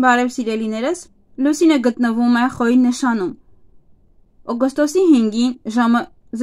Բարև սիրելիներս, Լուսինը գտնվում է Խոյի նշանում։ Օգոստոսի 5-ին ժամը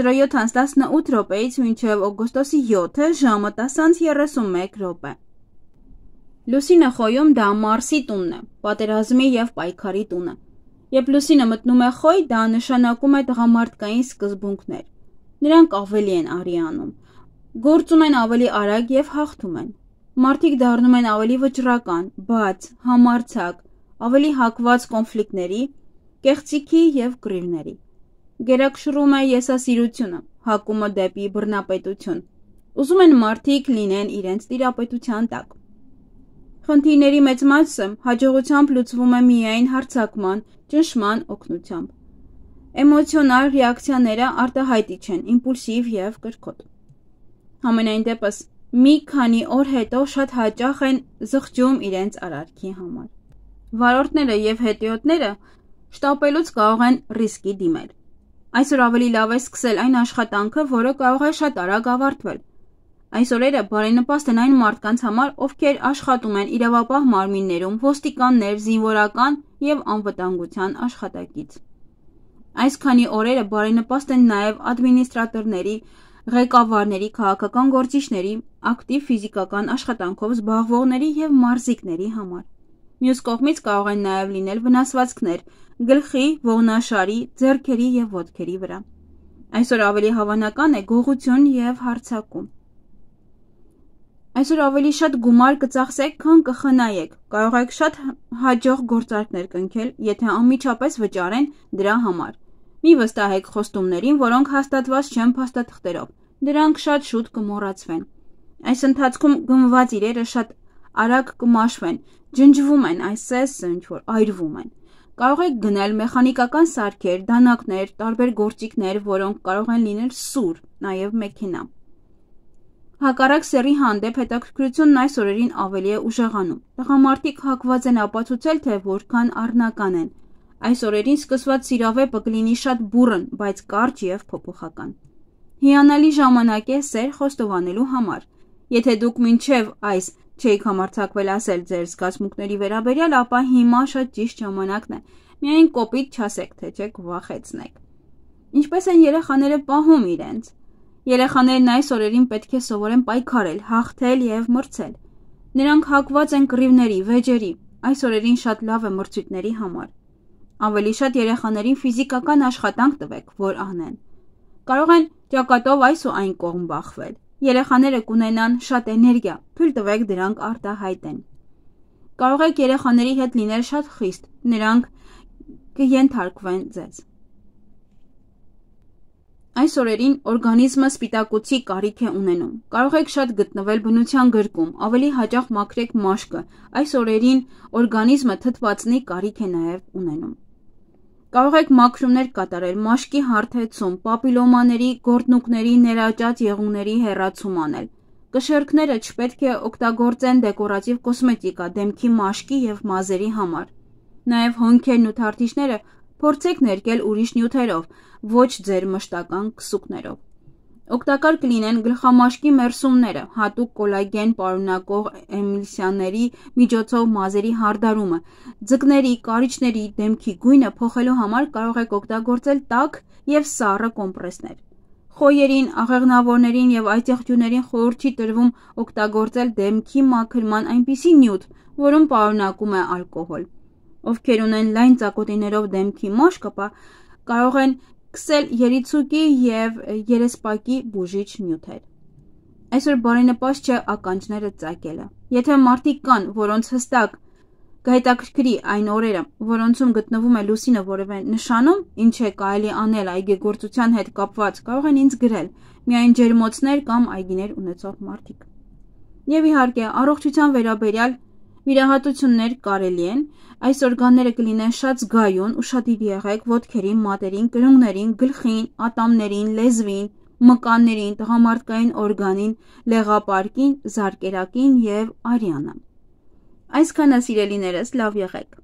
07:18-ից մինչև օգոստոսի 7-ը ժամը 10:31։ Լուսինը Խոյում դա Մարսի տունն է, պատերազմի և պայքարի տունը։ Երբ Լուսինը մտնում է Խոյ, դա նշանակում է տղամարդկային սկզբունքներ։ Նրանք ավելի են արի անում, գործում են ավելի արագ և հաղթում են։ Մարդիկ դառնում են ավելի վճռական, բաց, համարձակ, ավելի հակված կոնֆլիկտների, կեղծիքի և կռիվների։ Գերակշռում է եսասիրությունը, հակումը դեպի բռնապետություն։ Ուզում են մարդիկ լինեն իրենց տիրապետության տակ։ Խնդիրների մեծ մասը հաջողությամբ լուծվում է միայն հարձակման, ճնշման օգնությամբ։ Էմոցիոնալ ռեակցիաները արտահայտիչ են, իմպուլսիվ և կրքոտ։ Համենայն դեպս, մի քանի օր հետո շատ հաճախ են զղջում իրենց արարքի համար։ Վարորդները և հետիոտները շտապելուց կարող են ռիսկի դիմել։ Այսօր ավելի լավ է սկսել այն աշխատանքը, որը կարող է շատ արագ ավարտվել։ Այս օրերը բարենպաստ են այն մարդկանց համար, ովքեր աշխատում են իրավապահ մարմիններում, ոստիկաններ, զինվորական և անվտանգության աշխատակից։ Այս քանի օրերը բարենպաստ են նաև ադմինիստրատորների, ղեկավարների, քաղաքական գործիչների, ակտիվ ֆիզիկական աշխատանքով զբաղվողների և մարզիկների համար։ Մյուս կողմից կարող են նաև լինել վնասվածքներ գլխի, ողնաշարի, ձեռքերի և ոտքերի վրա։ Այսօր ավելի հավանական է գողություն և հարձակում։ Այսօր ավելի շատ գումար կծախսեք, քան կխնայեք։ Կարող եք շատ հաջող գործարքներ կնքել, եթե անմիջապես վճարեն դրա համար։ Մի վստահեք խոստումներին, որոնք հաստատված չեն փաստաթղթերով։ Դրանք շատ շուտ կմոռացվեն։ Այս ընթացքում գնված իրերը շատ արագ կմաշվեն, ջնջվում են, այսպես ինչ-որ այրվում են։ Կարող եք գնել մեխանիկական սարքեր, դանակներ, տարբեր գործիքներ, որոնք կարող են լինել սուր, նաև մեքենա։ Հակառակ սեռի հանդեպ հետաքրքրությունն այս օրերին ավելի է ուժեղանում։ Տղամարդիկ հակված են ապացուցել, թե որքան առնական են։ Այս օրերին սկսված սիրավեպը կլինի շատ բուռն, բայց կարճ և փոփոխական։ Հիանալի ժամանակ է սեր խոստովանելու համար։ Եթե դուք մինչև այս չէիք համարձակվել ասել ձեր զգացմունքների վերաբերյալ, ապա հիմա շատ ճիշտ ժամանակն է։ Միայն կոպիտ չասեք, թե չեք վախեցնեք։ Ինչպես են երեխաները պահում իրենց։ Երեխաներն այս օրերին պետք է սովորեն պայքարել, հաղթել և մրցել։ Նրանք հակված են կռիվների, վեճերի։ Այս օրերին շատ լավ է մրցույթների համար։ Ավելի շատ երեխաներին ֆիզիկական աշխատանք տվեք, որ անեն։ Կարող են ճակատով այս ու այն կողմ բախվել։ Երեխաները կունենան շատ էներգիա, թույլ տվեք դրանք արտահայտեն։ Կարող եք երեխաների հետ լինել շատ խիստ, նրանք կենթարկվեն ձեզ։ Այս օրերին օրգանիզմը սպիտակուցի կարիք է ունենում։ Կարող եք շատ գտնվել բնության գրկում, ավելի հաճախ մաքրեք մաշկը։ Այս օրերին օրգանիզմը թթվածնի կարիք է նաև ունենում։ Կարող եք մաքրումներ կատարել, մաշկի հարթեցում, պապիլոմաների, գորտնուկների, ներաճած եղունգների հեռացում անել։ Կշեռքները չպետք է օգտագործեն դեկորատիվ կոսմետիկա, դեմքի մաշկի և մազերի համար։ Նաև հոնքերն ու թարթիչները փորձեք ներկել ուրիշ նյութերով, ոչ ձեր մշտական քսուկներով։ Օգտակար կլինեն գլխամաշկի մերսումները, հատուկ կոլագեն պարունակող էմիլսիաների միջոցով մազերի հարդարումը, ձկների, կարիճների, դեմքի գույնը փոխելու համար կարող եք օգտագործել տաք և սառը կոմպրեսներ։ Խոյերին, աղեղնավորներին և այծեղջյուրներին խորհուրդ չի տրվում օգտագործել դեմքի մաքրման այնպիսի նյութ, որում պարունակում է ալկոհոլ։ Ովքեր ունեն լայն ծակոտիներով դեմքի մաշկ, ապա կարող են քսել երիցուկի և երեսպակի բուժիչ նյութեր։ Այսօր բարենպաստ չէ ականջները ծակելը։ Եթե մարդիկ կան, որոնց հստակ կհետաքրքրի այն օրերը, որոնցում գտնվում է Լուսինը որևէ նշանում, ինչ է կարելի անել այգեգործության հետ կապված, կարող են ինձ գրել, միայն ջերմոցներ կամ այգիներ ունեցող մարդիկ։ Եվ իհարկե, առողջության վերաբերյալ վիրահատություններ կարելի են։ Այս օրգանները կլինեն շատ զգայուն, ուշադիր եղեք ոտքերին, մատերին, կրունկներին, գլխին, ատամներին, լեզվին, մկաններին, տղամարդկային օրգանին, լեղապարկին, զարկերակին և արյանը։ Այսքանը սիրելիներս, լավ եղեք։